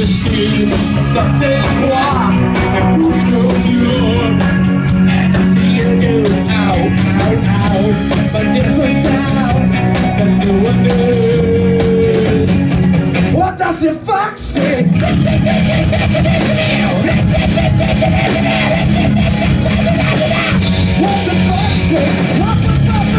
style danser froid et touche le mur. And I see you do ow, ow, ow. But there's a sound that no one knows. What does the fox say? What the fuck say? What the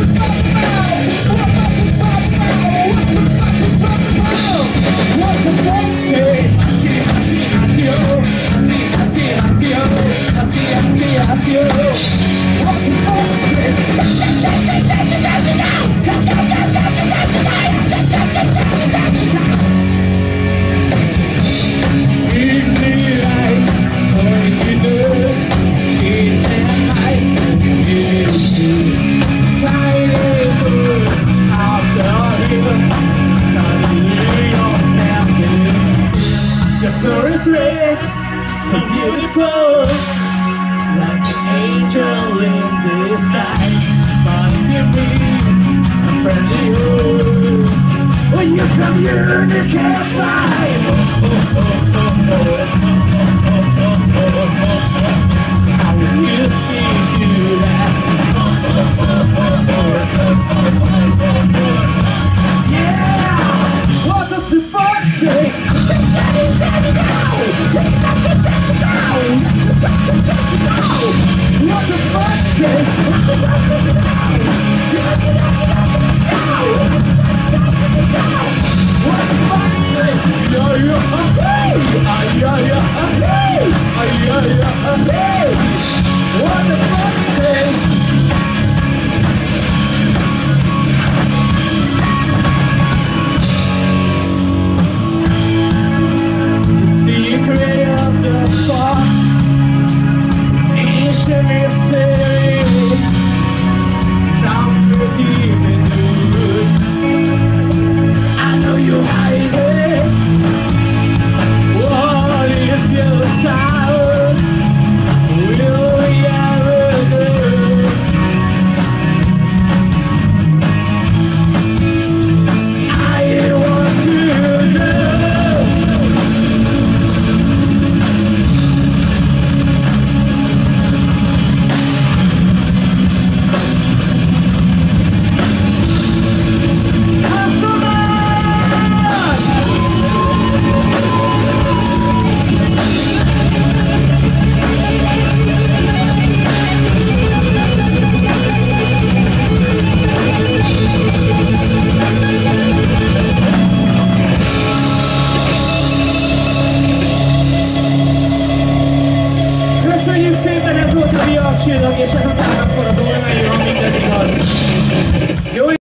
is red, so beautiful, like an angel in the sky. But if you breathe, I'm friendly yours. When you come here, you can't buy. How will you speak to that? Yeah! What does the fox say? What the fuck say? What the fuck say? Yeah, yeah, hey! Yeah, yeah, hey! Yeah, yeah, hey! What the fuck say? Köszönjük szépen, ez volt a Viak Csillag, és ez a támad forradó.